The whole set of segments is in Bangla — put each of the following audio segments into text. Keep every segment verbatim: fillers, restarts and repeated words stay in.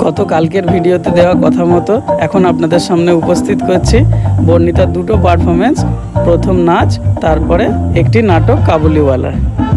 গতকালকের ভিডিওতে দেওয়া কথা মতো এখন আপনাদের সামনে উপস্থিত করছি বর্ণিতার দুটো পারফরমেন্স। প্রথম নাচ, তারপরে একটি নাটক কাবুলিওয়ালা।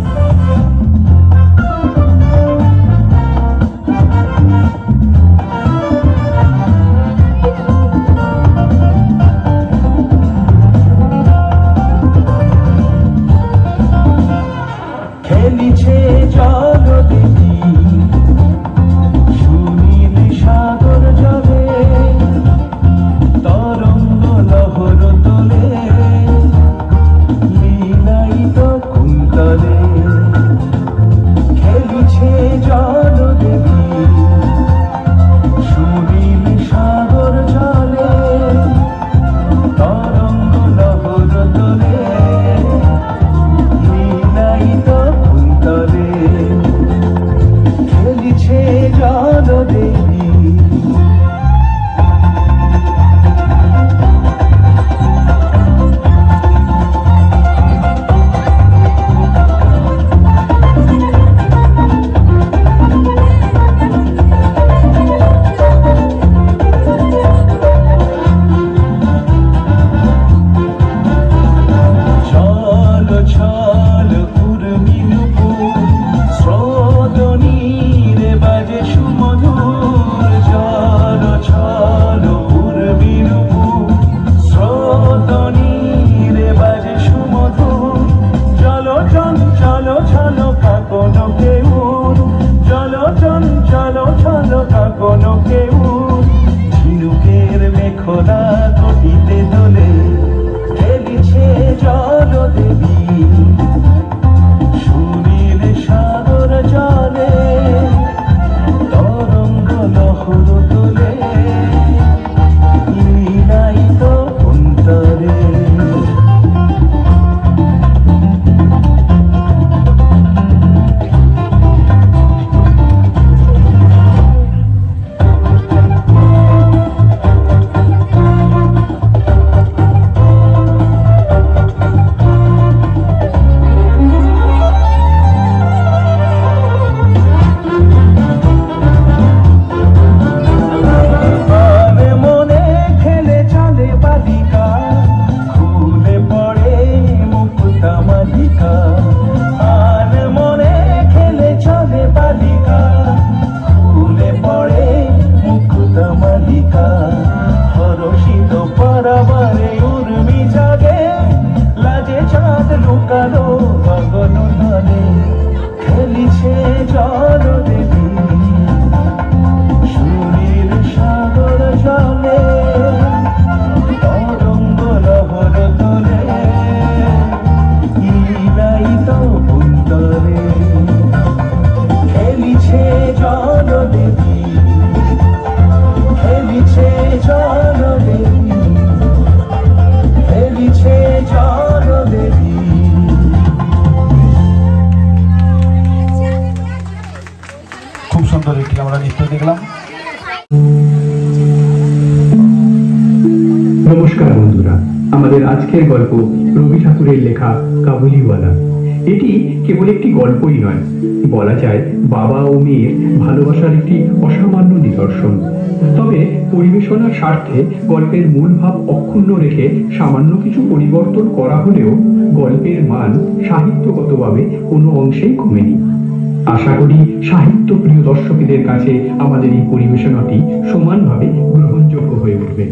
নমস্কার বন্ধুরা, আমাদের আজকের গল্প রবি ঠাকুরের লেখা কাবুলিওয়ালা। এটি কেবল একটি গল্পই নয়, বলা যায় বাবা ও মেয়ের ভালোবাসার একটি অসামান্য নিদর্শন। তবে পরিবেশনার স্বার্থে গল্পের মূল ভাব অক্ষুণ্ণ রেখে সামান্য কিছু পরিবর্তন করা হলেও গল্পের মান সাহিত্যগতভাবে কোনো অংশেই কমেনি। আশা করি সাহিত্য প্রিয় দর্শকদের কাছে আমাদের এই পরিবেশনাটি সমানভাবে গ্রহণযোগ্য হয়ে উঠবে।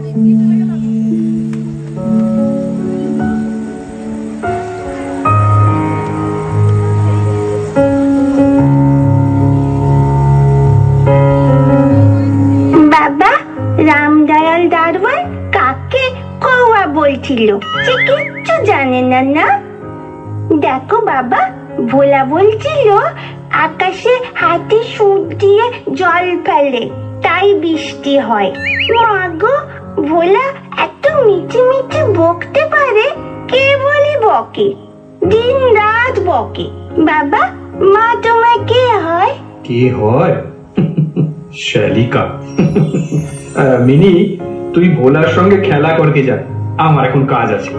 বাবা, রামদয়াল দারোয়ান কাকে কওয়া বলছিল? সে কিচ্ছু জানে না না? দেখো বাবা, ভোলা বলছিল আকাশে হাতি সুর দিয়ে জল ফেলে, তাই বৃষ্টি হয়। মা গো, ভোলা এত মিঠে মিঠে বকতে পারে, কে বলে বকে, দিন রাত বকে। বাবা, মা তোমার কে হয়? কে হয়? শালিকা। মিনি, তুই ভোলার সঙ্গে খেলা করতে যা, আমার এখন কাজ আছে।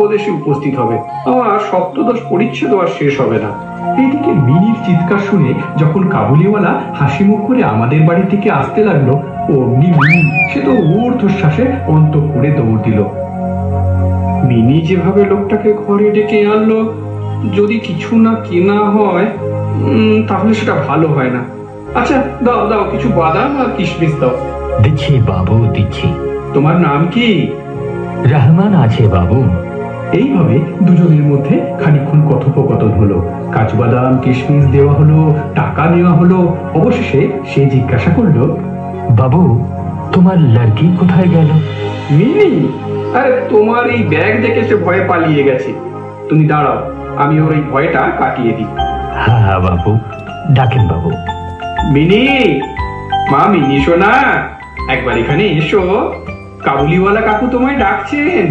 বিপদ এসে উপস্থিত হবে, আমার সপ্তদশ পরিচ্ছেদ আর শেষ হবে না। এইদিকে মিনির চিৎকার শুনে যখন কাবুলিওয়ালা হাসি মুখ করে আমাদের বাড়ি থেকে আসতে লাগলো, অমনি মিনি সে তো ঊর্ধ্বশ্বাসে অন্তঃপুরে দৌড় দিল। মিনি যেভাবে লোকটাকে ঘরে ডেকে আনলো, যদি কিছু না কেনা হয় তাহলে সেটা ভালো হয় না। আচ্ছা দাও দাও, কিছু বাদাম আর কিশমিশ দাও। দিচ্ছি বাবু, দিচ্ছি। তোমার নাম কি? রহমান আছে বাবু। এইভাবে দুজনের মধ্যে খানিকক্ষণ কথোপকথন হলো, কাজবাদাম কিশমিশ দেওয়া হলো, টাকা নেওয়া হলো। অবশেষে সে জিজ্ঞাসা করলো, বাবু তোমার লড়কি কোথায় গেল? মিনি? আরে তোমার এই ব্যাগ দেখে সে ভয়ে পালিয়ে গেছে। তুমি দাঁড়াও, আমি ওর এই ভয়টা কাটিয়ে দিই। হ্যাঁ হ্যাঁ বাবু, ডাকেন বাবু। মিনি, মা মিনি সোনা, একবার এখানে এসো, কাবুলিওয়ালা কাকু তোমায় ডাকছেন।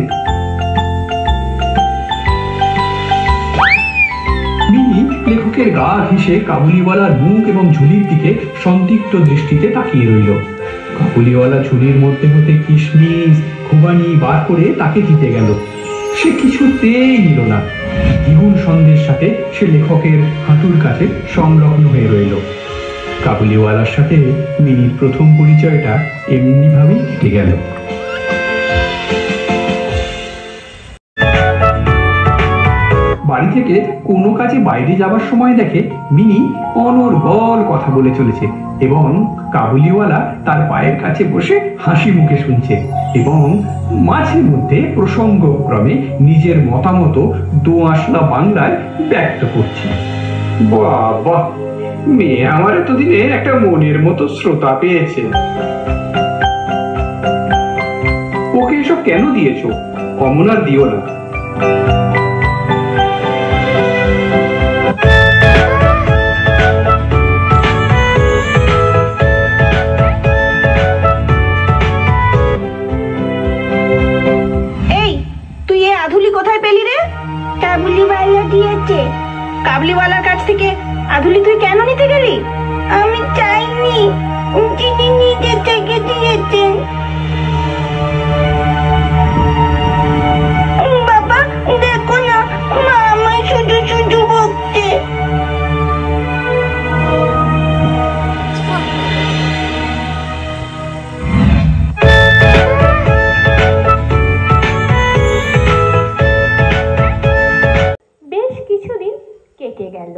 মিনি লেখকের গা ঘেঁষে কাবুলিওয়ালার মুখ এবং ঝুলির দিকে সন্দিগ্ধ দৃষ্টিতে তাকিয়ে রইল। কাবুলিওয়ালা ঝুলির মধ্যে হতে কিশমিশ খুবানি বার করে তাকে দিতে গেল। সে কিছুতেই নিল না। দ্বিগুণ সন্দেহের সাথে সে লেখকের হাঁটুর কাছে সংলগ্ন হয়ে রইল। কাবুলিওয়ালার সাথে মিনির প্রথম পরিচয়টা এমনি ভাবেই কেটে গেল। বাড়ি থেকে কোনো কাজে বাইরে যাবার সময় দেখে মিনি অনর্গল কথা বলে চলেছে এবং কাবুলিওয়ালা তার পায়ের কাছে বসে হাসি মুখে শুনছে এবং মাঝে মধ্যে প্রসঙ্গক্রমে নিজের মতামত দোআঁশলা বাংলায় ব্যক্ত করছে। বাবা, মেয়ে আমার এতদিনে একটা মনের মতো শ্রোতা পেয়েছে। ওকে এসব কেন দিয়েছো? অমন আর দিও না। কোথায় পেলি রে? কাবুলিওয়ালা দিয়েছে। কাবুলিওয়ালার কাছ থেকে আধুলি তুই কেন নিতে গেলি? আমি চাইনি, তিনি নিজে থেকে দিয়েছেন। বাবা দেখো না, মা আমায় শুধু শুধু বকছে। কেটে গেল।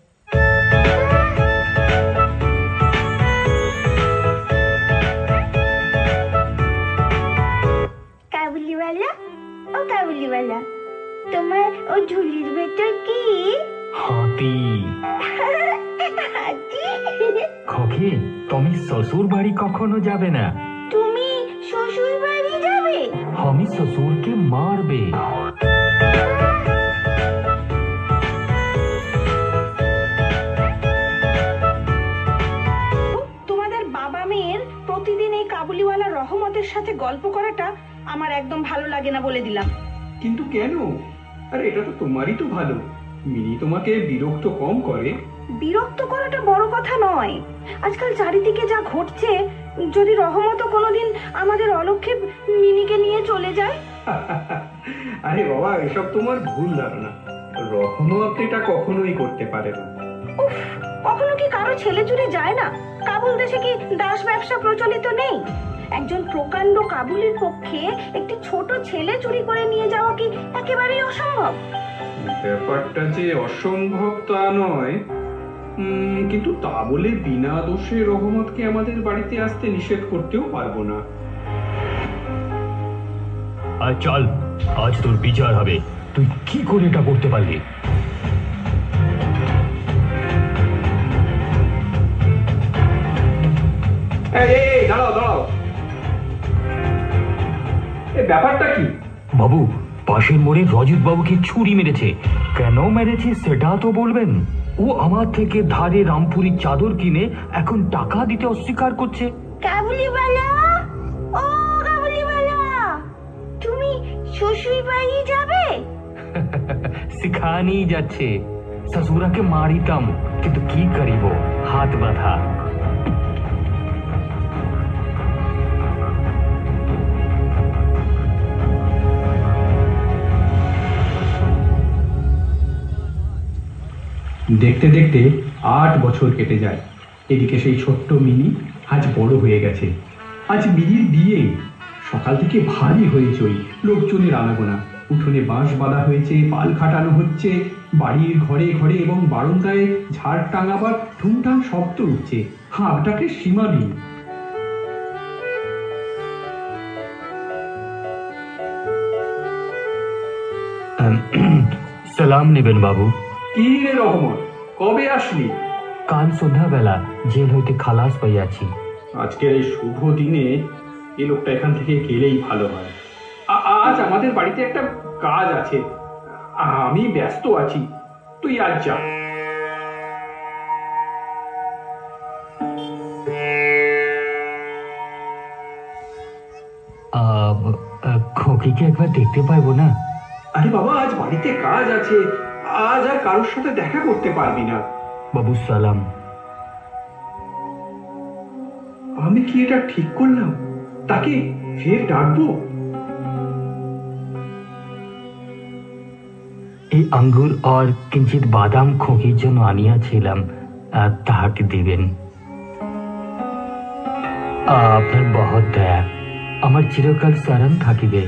কাবুলিওয়ালা, ও কাবুলিওয়ালা, তোমার ও ঝুলির ভেতর কি? হাতি। হাতি? খোকি, তুমি শ্বশুর বাড়ি কখনো যাবে না। তুমি শ্বশুর বাড়ি যাবে? আমি শ্বশুরকে মারবে। প্রতিদিন এই কাবুলিওয়ালা রহমতের সাথে গল্প করাটা আমার একদম ভালো লাগে না বলে দিলাম। কিন্তু কেন? আরে এটা তো তোমারই তো ভালো। মিনি তোমাকে বিরক্ত কম করে। বিরক্ত করাটা বড় কথা নয়, আজকাল চারিদিকে যা ঘটছে, যদি রহমতও কোনোদিন আমাদের অলক্ষ্যে মিনিকে নিয়ে চলে যায়। আরে বাবা, এসব তোমার ভুল ধারণা। রহমত এটা কখনোই করতে পারে না। উফ, কখনো কি কারো ছেলে চুরি যায় না? কাবুল দেশে কি দাস ব্যবসা প্রচলিত নেই? একজন প্রকাণ্ড কাবুলির পক্ষে একটি ছোট ছেলে চুরি করে নিয়ে যাওয়া কি একেবারেই অসম্ভব? ব্যাপারটা যে অসম্ভব তা নয়, কিন্তু তা বলে বিনা দোষে রহমতকে আমাদের বাড়িতে আসতে নিষেধ করতেও পারবো না। আর চল, আজ তোর বিচার হবে। তুই কি করে এটা করতে পারলি? দাঁড়াও দাঁড়াও, এই ব্যাপারটা কি? বাবু, পাশের মোড়ে রজত বাবুকে ছুরি মেরেছে। কেন মেরেছে সেটা তো বলবেন। ও আমার থেকে ধারে রামপুরির চাদর কিনে এখন টাকা দিতে অস্বীকার করছে। কাবুলিওয়ালা, ও কাবুলিওয়ালা, তুমি শ্বশুর বাড়ি যাবে? শিখানি যাচ্ছে। শ্বশুরাকে মারিতাম, কিন্তু কি করিব, হাত বাঁধা। দেখতে দেখতে আট বছর কেটে যায়। এদিকে সেই ছোট্ট মিনি আজ বড় হয়ে গেছে। আজ মিনির বিয়ে। সকাল থেকে ভারী হয়েছই, লোকজনের আনাগোনা। উঠোনে বাঁশ বাঁধা হয়েছে, পাল খাটানো হচ্ছে, বাড়ির ঘরে ঘরে এবং বারান্দায় ঝাড় টাঙাবার ঠুংঠাং শব্দ উঠছে। হাঁকটাকে সীমা নেই। সালাম নেবেন বাবু। কি রে রহমত, কবে আসলি? কাল সন্ধ্যাবেলা জেল হইতে খালাস পাইয়াছি। আজকের এই শুভ দিনে এই লোকটা এখান থেকে গেলেই ভালো হয়। আ- আজ আমাদের বাড়িতে একটা কাজ আছে, আমি ব্যস্ত আছি, তুই আজ যা। খোকিকে একবার দেখতে পাইবো না? আরে বাবা, আজ বাড়িতে কাজ আছে, আজ আর কারোর সাথে দেখা করতে পারবি না। বাবু সালাম। আমি কি এটা ঠিক করলাম? তাকে ফের ডাকবো? এই আঙ্গুর আর কিঞ্চিত বাদাম খোকির জন্য আনিয়াছিলাম, আহ, তাহাকে দিবেন। আহ, আপনার বহুত দয়া, আমার চিরকাল স্মরণ থাকিবে।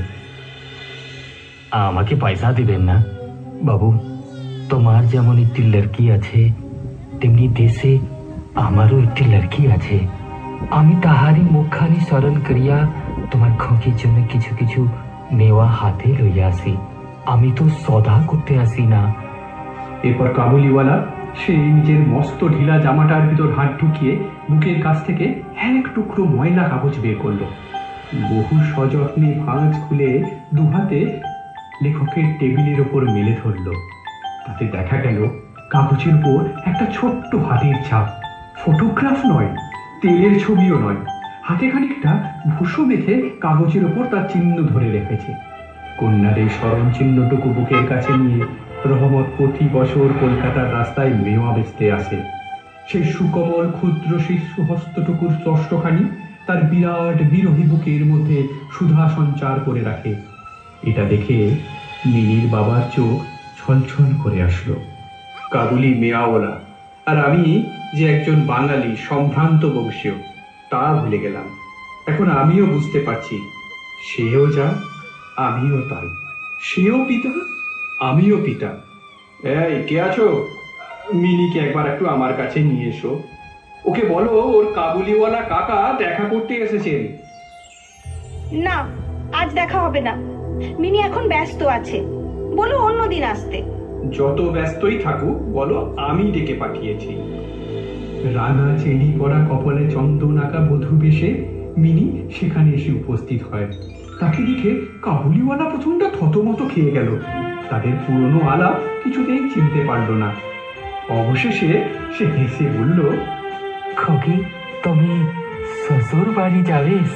আমাকে পয়সা দিবেন না বাবু? তোমার যেমন একটি লড়কি আছে, তেমনি দেশে আমারও একটি লড়কি আছে। আমি তাহারই মুখখানি স্মরণ করিয়া তোমার খোকির জন্য কিছু কিছু নেওয়া হাতে লইয়া আসি। আমি তো সদা করতে আসি না। এরপর কাবুলিওয়ালা সেই নিজের মস্ত ঢিলা জামাটার ভিতর হাত ঢুকিয়ে বুকের কাছ থেকে এক টুকরো ময়লা কাগজ বের করলো। বহু সযত্নে ভাঁজ খুলে দুহাতে লেখকের টেবিলের ওপর মেলে ধরল। তাতে দেখা গেল কাগজের উপর একটা ছোট্ট হাতের ছাপ। ফটোগ্রাফ নয়, তেলের ছবিও নয়, হাতে খানিকটা ভুসো মেখে কাগজের ওপর তার চিহ্ন ধরে রেখেছে। কন্যার এই স্মরণ চিহ্নটুকু বুকের কাছে নিয়ে রহমত প্রতি বছর কলকাতার রাস্তায় মেওয়া বেচতে আসে। সেই সুকোমল ক্ষুদ্র শিশু হস্তটুকুর স্পষ্টখানি তার বিরাট বিরোহী বুকের মধ্যে সুধা সঞ্চার করে রাখে। এটা দেখে মিনির বাবার চোখ ছলছল করে আসলো। কাবুলি মেয়াওয়ালা আর আমি যে একজন বাঙালি সম্ভ্রান্ত বংশীয় তা ভুলে গেলাম। এখন আমিও বুঝতে পারছি, সেও যা আমিও তাই। সেও পিতা, আমিও পিতা। এই কে আছো? মিনিকে একবার একটু আমার কাছে নিয়ে এসো। ওকে বলো ওর কাবুলিওয়ালা কাকা দেখা করতে এসেছেন। না, আজ দেখা হবে না। মিনি এখন ব্যস্ত আছে, বলো অন্যদিন আসতে। যত ব্যস্তই থাকুক, বলো আমি ডেকে পাঠিয়েছি। রাঙা চেরি পরা কপালে চন্দন আঁকা বধূ বেশে মিনি সেখানে এসে উপস্থিত হয়। তাকে দেখে কাবুলিওয়ালা প্রথমটা থতমত খেয়ে গেল। তাদের পুরনো আলাপ কিছুতেই চিনতে পারল না। অবশেষে সে হেসে বলল, খোকি, তুমি শ্বশুর বাড়ি যাবেস?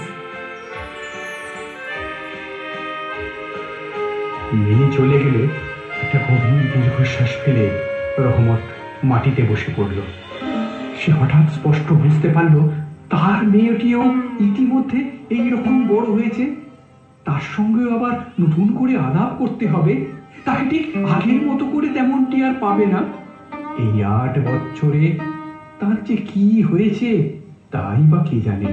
মিনি চলে গেলে একটা গভীর দীর্ঘশ্বাস ফেলে রহমত মাটিতে বসে পড়ল। সে হঠাৎ স্পষ্ট বুঝতে পারল তার মেয়েটিও ইতিমধ্যে এইরকম বড় হয়েছে। তার সঙ্গে আবার নতুন করে আলাপ করতে হবে। তাকে ঠিক আগের মতো করে তেমনটি আর পাবে না। এই আট বছরে তার যে কি হয়েছে তাই বা কে জানে।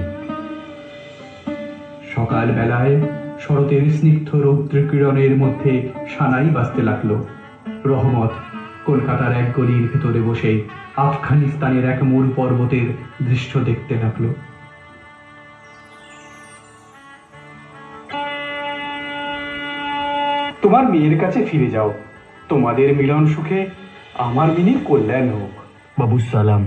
সকাল বেলায় শরতের স্নিগ্ধ রৌদ্র কিরণের মধ্যে সানাই বাজতে লাগলো। রহমত কলকাতার এক গলির ভেতরে বসে আফগানিস্তানের এক মূল পর্বতের দৃশ্য দেখতে লাগলো। তোমার মেয়ের কাছে ফিরে যাও। তোমাদের মিলন সুখে আমার মিনির কল্যাণ হোক। বাবু সালাম।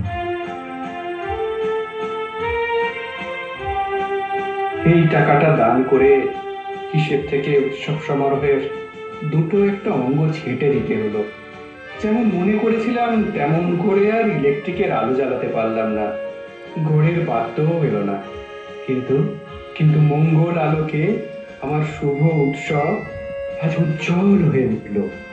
এই টাকাটা দান করে হিসেব থেকে উৎসব সমারোহের দুটো একটা অঙ্গ ছেটে দিতে হলো। যেমন মনে করেছিলাম তেমন করে আর ইলেকট্রিকের আলো জ্বালাতে পারলাম না, ঘোরের বাদ্যও এলো না। কিন্তু কিন্তু মঙ্গল আলোকে আমার শুভ উৎসব আজ উজ্জ্বল হয়ে উঠল।